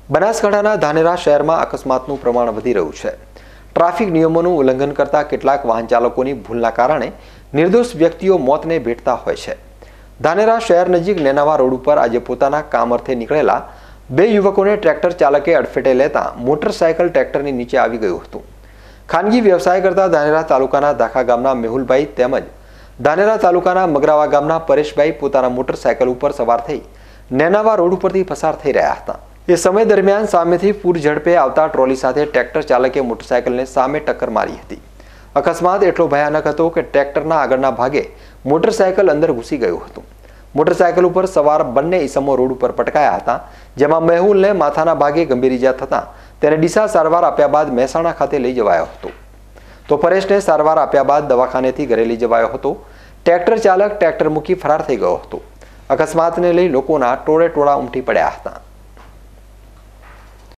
બનાસકાંઠાના ધાનેરા શહેરમાં અકસ્માતનું પ્રમાણ વધી રહ્યું છે। ટ્રાફિક નિયમોનું ઉલ્લંઘન કરતા કેટલાક વાહન ચાલકોની ભૂલના કારણે નિર્દોષ વ્યક્તિઓ મોતને ભેટતા હોય છે। ધાનેરા શહેર નજીક નેનાવા રોડ ઉપર આજે પોતાના કામ અર્થે નીકળેલા બે યુવકોને ટ્રેક્ટર ચાલકે અડફેટે લેતા મોટરસાયકલ ટ્રેક્ટરની નીચે આવી ગયું હતું। ખાનગી વ્યવસાય કરતા ધાનેરા તાલુકાના દાખા ગામના મેહુલભાઈ તેમજ ધાનેરા તાલુકાના મગરાવા ગામના પરેશભાઈ પોતાના મોટરસાયકલ ઉપર સવાર થઈ નેનાવા રોડ ઉપરથી પસાર થઈ રહ્યા હતા। એ સમય દરમિયાન સામેથી પૂર ઝડપે આવતા ટ્રોલી સાથે ટ્રેક્ટર ચાલકે મોટરસાયકલને સામે ટક્કર મારી હતી। અકસ્માત એટલો ભયાનક હતો કે ટ્રેક્ટરના આગળના ભાગે મોટરસાયકલ અંદર ઘૂસી ગયું હતું। મોટરસાયકલ ઉપર સવાર બંને ઈસમો રોડ ઉપર પટકાયા હતા, જેમાં મેહુલને માથાના ભાગે ગંભીર ઈજા થતાં તેને ડીસા સારવાર આપ્યા બાદ મહેસાણા ખાતે લઈ જવાયો હતો, તો પરેશને સારવાર આપ્યા બાદ દવાખાનેથી ઘરે લઈ જવાયો હતો। ટ્રેક્ટર ચાલક ટ્રેક્ટર મૂકી ફરાર થઈ ગયો હતો। અકસ્માતને લઈ લોકોના ટોળે ટોળા ઉમટી પડ્યા હતા।